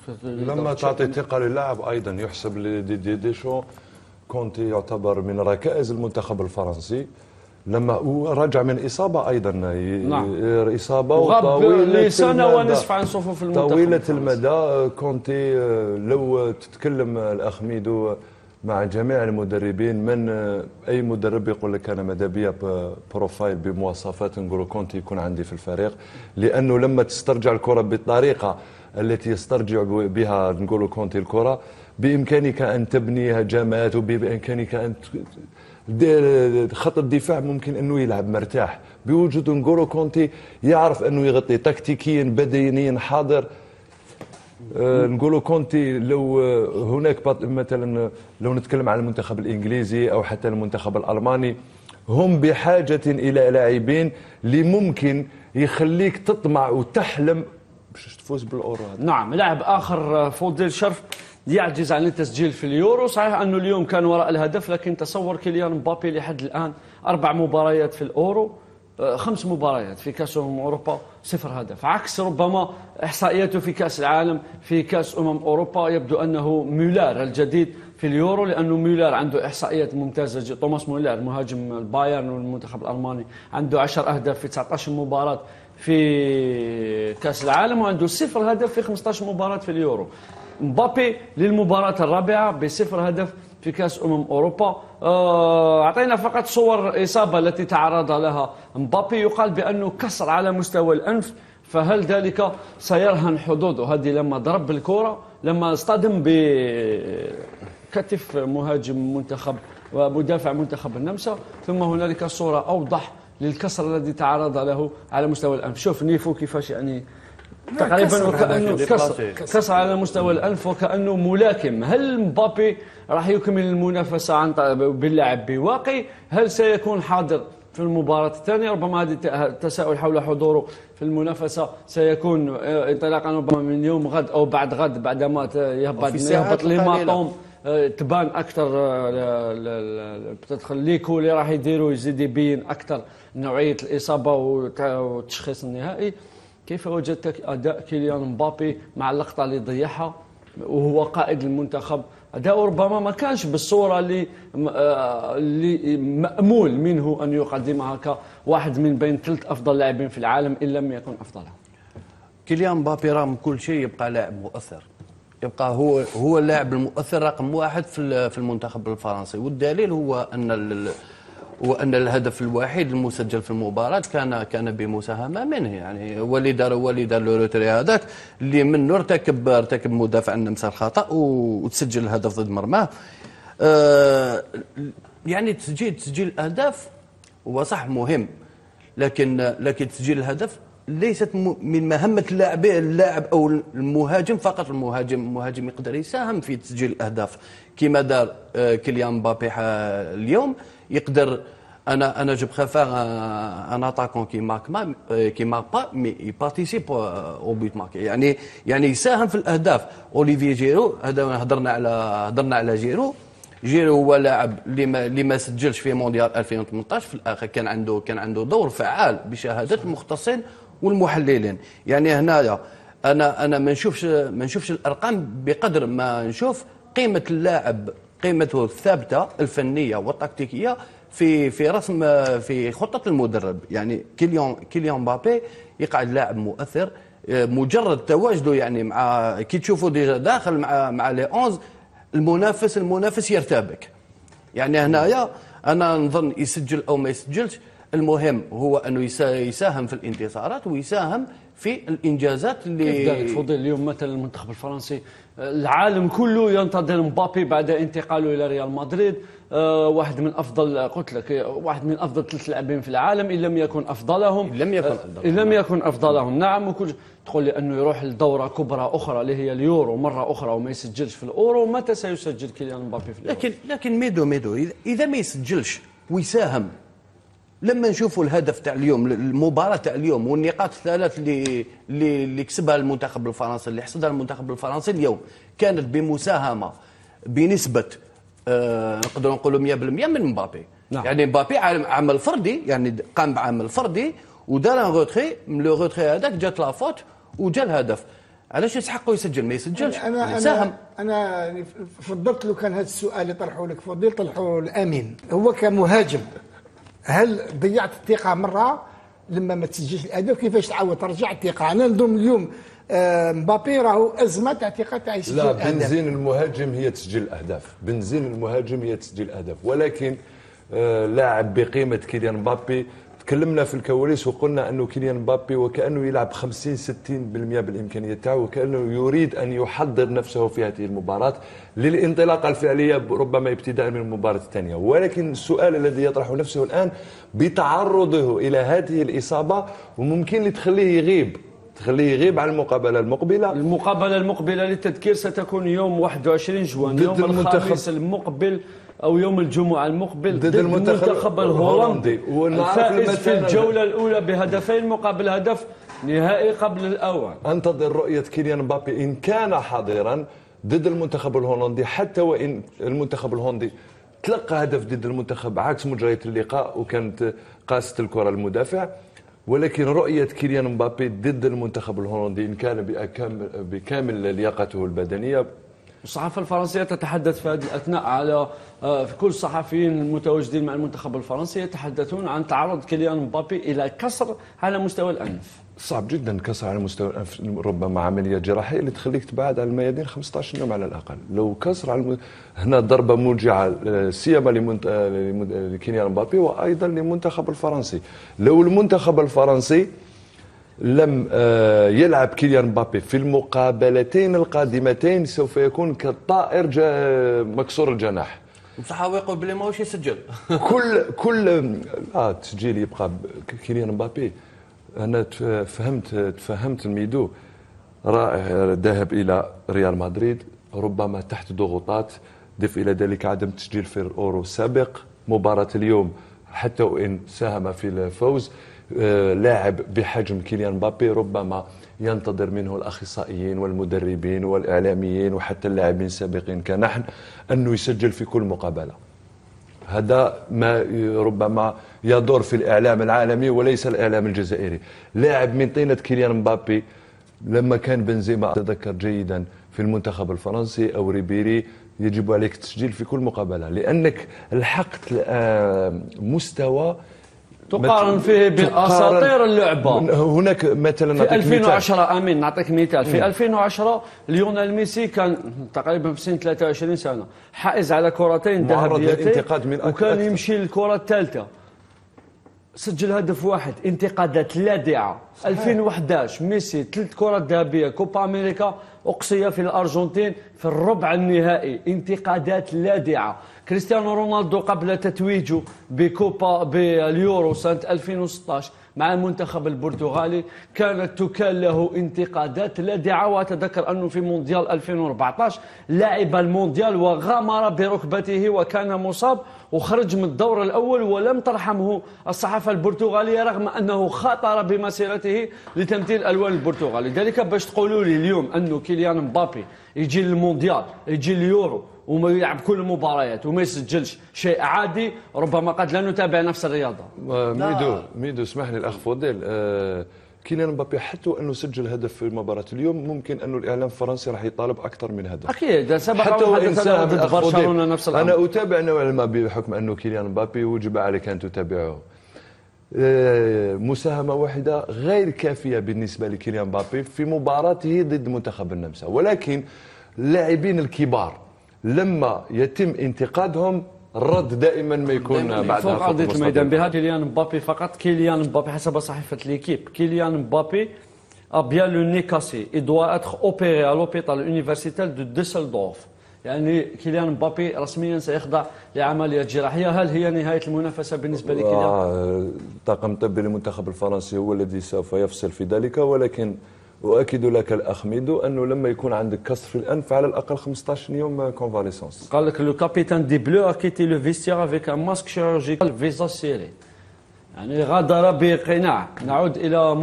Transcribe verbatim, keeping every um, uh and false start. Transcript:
لما تعطي ثقه للاعب ايضا يحسب لدي ديشو. كونتي يعتبر من ركائز المنتخب الفرنسي لما رجع من اصابه ايضا. نعم. اصابه وطويله سنه ونصف عن صفوف المنتخب طويله المدى. كونتي لو تتكلم الاخ ميدو مع جميع المدربين، من اي مدرب يقول لك انا ماذا بيا بروفايل بمواصفات نقولوا كونتي يكون عندي في الفريق، لانه لما تسترجع الكره بالطريقه التي يسترجع بها نقولوا كونتي الكره، بامكانك ان تبني هجمات وبامكانك ان خط الدفاع ممكن انه يلعب مرتاح بوجود نقولوا كونتي يعرف انه يغطي تكتيكيا بدنيا حاضر. أه نقولوا كونتي لو هناك مثلا لو نتكلم عن المنتخب الانجليزي او حتى المنتخب الالماني، هم بحاجه الى لاعبين اللي ممكن يخليك تطمع وتحلم باش تفوز بالاورو. نعم. لاعب اخر فوديل شرف يعجز عن التسجيل في اليورو. صحيح انه اليوم كان وراء الهدف، لكن تصور كيليان مبابي لحد الان اربع مباريات في الاورو، خمس مباريات في كاس امم اوروبا، صفر هدف، عكس ربما احصائياته في كاس العالم في كاس امم اوروبا. يبدو انه مولار الجديد في اليورو، لانه مولار عنده احصائيات ممتازه. توماس مولار مهاجم البايرن والمنتخب الالماني عنده عشرة اهداف في تسعة عشر مباراه في كاس العالم، وعنده صفر هدف في خمسة عشر مباراه في اليورو. مبابي للمباراه الرابعه بصفر هدف في كاس امم اوروبا. اعطينا فقط صور الاصابه التي تعرض لها مبابي. يقال بانه كسر على مستوى الانف، فهل ذلك سيرهن حظوظه؟ هذه لما ضرب الكره، لما اصطدم بكتف مهاجم منتخب ومدافع منتخب النمسا. ثم هنالك صوره اوضح للكسر الذي تعرض له على مستوى الانف. شوف نيفو كيفاش يعني تقريبا وكأنه كسر كسر على مستوى الأنف وكأنه ملاكم. هل مبابي راح يكمل المنافسة عن باللعب بواقي؟ هل سيكون حاضر في المباراة الثانية؟ ربما هذه التساؤل حول حضوره في المنافسة سيكون انطلاقا ربما من يوم غد أو بعد غد، بعدما يهبط يهبط ليماطوم تبان أكثر، بتدخل ليكو اللي راح يديروا يزيد يبين أكثر نوعية الإصابة والتشخيص النهائي. كيف وجدت أداء كيليان مبابي مع اللقطة اللي ضيعها وهو قائد المنتخب؟ أداؤه ربما ما كانش بالصورة اللي اللي مأمول منه أن يقدمها كواحد من بين ثلاث أفضل لاعبين في العالم إن لم يكن أفضلهم. كيليان مبابي رغم كل شيء يبقى لاعب مؤثر، يبقى هو هو اللاعب المؤثر رقم واحد في في المنتخب الفرنسي. والدليل هو أن وان الهدف الوحيد المسجل في المباراه كان كان بمساهمه منه. يعني هو اللي دار هو اللي دار لو روتري هذاك اللي منه ارتكب ارتكب مدافع النمسا الخطا وتسجل الهدف ضد مرماه. آه يعني تسجيل تسجيل الاهداف هو صح مهم، لكن لكن تسجيل الهدف ليست من مهمه اللاعب اللاعب او المهاجم فقط. المهاجم المهاجم يقدر يساهم في تسجيل الاهداف كما دار كيليان مبابي اليوم. يقدر انا انا جو بريفير ان اتاكون كي مارك ما كي مارك با مي يبارتيسيب او بوت مارك، يعني يعني يساهم في الاهداف. اوليفي جيرو هذا هضرنا على هضرنا على جيرو. جيرو هو لاعب اللي ما اللي ما سجلش في مونديال ألفين وثمانطاش، في الاخر كان عنده كان عنده دور فعال بشهاده المختصين والمحللين. يعني هنايا انا انا ما نشوفش ما نشوفش الارقام بقدر ما نشوف قيمه اللاعب، قيمته الثابته الفنيه والتكتيكيه في في رسم في خطه المدرب. يعني كيليان كيليان مبابي يقعد لاعب مؤثر، مجرد تواجده يعني مع كي تشوفوا ديجا داخل مع مع لي أونز المنافس المنافس يرتبك. يعني هنايا انا نظن يسجل او ما يسجلش، المهم هو انه يساهم في الانتصارات ويساهم في الانجازات اللي كيف ذلك فضل. اليوم مثلا المنتخب الفرنسي العالم كله ينتظر مبابي بعد انتقاله الى ريال مدريد. أه واحد من افضل قلت لك واحد من افضل ثلاث لاعبين في العالم ان لم يكن افضلهم ان لم يكن افضلهم ان لم يكن افضلهم نعم. وكل تقول لي انه يروح لدوره كبرى اخرى اللي هي اليورو مره اخرى وما يسجلش في الاورو. متى سيسجل كيليان مبابي في اليورو؟ لكن لكن ميدو ميدو اذا ما يسجلش ويساهم، لما نشوفوا الهدف تاع اليوم المباراه تاع اليوم والنقاط الثلاث اللي اللي, اللي كسبها المنتخب الفرنسي اللي حصدها المنتخب الفرنسي اليوم كانت بمساهمه بنسبه آه نقدروا نقولوا مئة بالمئة من مبابي. نعم. يعني مبابي عمل فردي، يعني قام بعمل فردي ودار ان روتري، من لو روتري هذاك جات لا فوت وجا الهدف. علاش يسحقوا يسجل ما يسجلش؟ انا ساهم. انا انا فضلت لو كان هذا السؤال اللي طرحوا لك فضيل طرحوا الامين، هو كمهاجم هل ضيعت الثقه مره لما ما تسجلش الاهداف؟ كيفاش تعاود ترجع الثقه؟ انا نظن اليوم آه مبابي راهو ازمه تاع ثقه تاع يسجل لا، الاهداف. بنزين المهاجم هي تسجيل الاهداف، بنزين المهاجم هي تسجيل الاهداف، ولكن آه لاعب بقيمه كيليان مبابي، تكلمنا في الكواليس وقلنا انه كيليان مبابي وكانه يلعب خمسين ستين بالمئة بالامكانيه تاعو، وكانه يريد ان يحضر نفسه في هذه المباراه للانطلاقه الفعليه ربما ابتداء من المباراه الثانيه. ولكن السؤال الذي يطرح نفسه الان بتعرضه الى هذه الاصابه وممكن اللي تخليه يغيب تخليه يغيب عن المقابله المقبله. المقابله المقبله للتذكير ستكون يوم واحد وعشرين جوان، يوم الخميس المقبل او يوم الجمعه المقبل ضد المنتخب الهولندي، الفائز في الجوله الاولى بهدفين مقابل هدف، نهائي قبل الاول. انتظر رؤيه كيليان مبابي ان كان حاضرا ضد المنتخب الهولندي، حتى وان المنتخب الهولندي تلقى هدف ضد المنتخب عكس مجريات اللقاء وكانت قاست الكره المدافع، ولكن رؤيه كيليان مبابي ضد المنتخب الهولندي ان كان بكامل لياقته البدنيه. الصحافة الفرنسية تتحدث في هذه الأثناء على في كل الصحفيين المتواجدين مع المنتخب الفرنسي يتحدثون عن تعرض كيليان مبابي إلى كسر على مستوى الأنف. صعب جدا كسر على مستوى الأنف، ربما عملية جراحية اللي تخليك تبعد عن الميادين خمسة عشر يوم على الأقل. لو كسر على الم... هنا ضربة موجعة سيما لمنت... لكيليان مبابي وأيضا للمنتخب الفرنسي. لو المنتخب الفرنسي لم يلعب كيليان مبابي في المقابلتين القادمتين سوف يكون كالطائر مكسور الجناح. بصح هو يقول بلي ماهوش يسجل. كل كل اه تسجيل يبقى كيليان مبابي. انا تفهمت تفهمت الميدو رائع، ذهب الى ريال مدريد ربما تحت ضغوطات، ضف الى ذلك عدم تسجيل في الاورو السابق، مباراة اليوم حتى وان ساهم في الفوز. آه لاعب بحجم كيليان مبابي ربما ينتظر منه الاخصائيين والمدربين والاعلاميين وحتى اللاعبين السابقين كنحن انه يسجل في كل مقابله. هذا ما ربما يدور في الاعلام العالمي وليس الاعلام الجزائري. لاعب من طينه كيليان مبابي لما كان بنزيما اتذكر جيدا في المنتخب الفرنسي او ريبيري يجب عليك التسجيل في كل مقابله لانك لحقت مستوى تقارن فيه باساطير اللعبه. هناك مثلا في ألفين وعشرة امين نعطيك مثال، في ألفين وعشرة ليونيل ميسي كان تقريبا في سن ثلاثة وعشرين سنه حائز على كرتين ذهبيتين وكان يمشي للكره الثالثه، سجل هدف واحد، انتقادات لاذعه. ألفين وأحد عشر ميسي ثلاث كرات ذهبيه، كوبا امريكا اقصي في الارجنتين في الربع النهائي، انتقادات لاذعه. كريستيانو رونالدو قبل تتويجه بكوبا باليورو سنه ألفين وستة عشر مع المنتخب البرتغالي كانت تكال له انتقادات لاذعه، واتذكر انه في مونديال ألفين وأربعة عشر لعب المونديال وغامر بركبته وكان مصاب وخرج من الدور الاول ولم ترحمه الصحافه البرتغاليه رغم انه خاطر بمسيرته لتمثيل الوان البرتغال. لذلك باش تقولوا لي اليوم انه كيليان مبابي يجي للمونديال يجي اليورو وما يلعب كل المباريات وما يسجلش شيء عادي، ربما قد لا نتابع نفس الرياضه. ميدو ميدو اسمح لي الاخ فضيل، آه كيليان مبابي حتى انه سجل هدف في مباراه اليوم ممكن انه الاعلام الفرنسي راح يطالب اكثر من هدف. اكيد سبق حتى وان ساهم ضد برشلونه نفس الامر. انا اتابع نوعا ما بحكم انه كيليان مبابي وجب عليك ان تتابعه. آه مساهمه واحده غير كافيه بالنسبه لكيليان مبابي في مباراته ضد منتخب النمسا، ولكن اللاعبين الكبار لما يتم انتقادهم الرد دائما ما يكون بعد فوق ارضيه الميدان. بهذا كيليان مبابي فقط، كيليان مبابي حسب صحيفه ليكيب كيليان مبابي a bien le nez cassé et doit être opéré à l'hôpital universitaire de Düsseldorf. يعني كيليان مبابي رسميا سيخضع لعمليه جراحيه. هل هي نهايه المنافسه بالنسبه لكيليان؟ آه طاقم الطبي للمنتخب الفرنسي هو الذي سوف يفصل في ذلك، ولكن أؤكد لك الأخ ميدو أنه لما يكون عندك كسر في الأنف على الأقل خمسة عشر يوم كونفاليسونس. قال لك لو كابيتان دي بلو a quitté le vestiaire avec un masque chirurgical visage serré، يعني غادر بقناع. نعود إلى